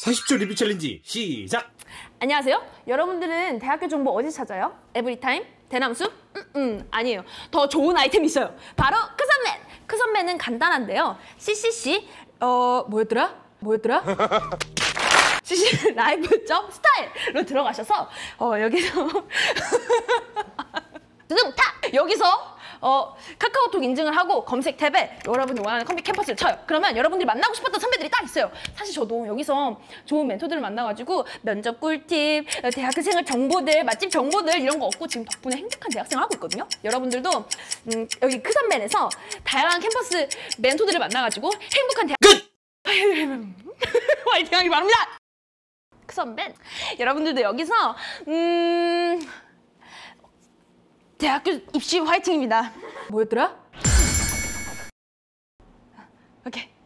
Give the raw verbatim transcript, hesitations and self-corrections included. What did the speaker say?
사십 초 리뷰 챌린지 시작! 안녕하세요. 여러분들은 대학교 정보 어디 찾아요? 에브리타임? 대나무숲? 음, 음 아니에요. 더 좋은 아이템이 있어요. 바로 크선맨! 크선맨은 간단한데요. 씨씨씨 어 뭐였더라? 뭐였더라? 씨씨 라이브 점 스타일로 들어가셔서 어 여기서 두둥탁! 여기서 어, 카카오톡 인증을 하고 검색 탭에 여러분이 원하는 컴퓨터 캠퍼스를 쳐요. 그러면 여러분들이 만나고 싶었던 선배들이 딱 있어요. 사실 저도 여기서 좋은 멘토들을 만나가지고 면접 꿀팁, 대학생 정보들, 맛집 정보들 이런 거 얻고 지금 덕분에 행복한 대학생을 하고 있거든요. 여러분들도 음, 여기 크선맨에서 다양한 캠퍼스 멘토들을 만나가지고 행복한 대학 끝! 화이팅 하기 바랍니다! 크선맨 여러분들도 여기서 음... 대학교 입시 화이팅입니다. 뭐였더라? 오케이.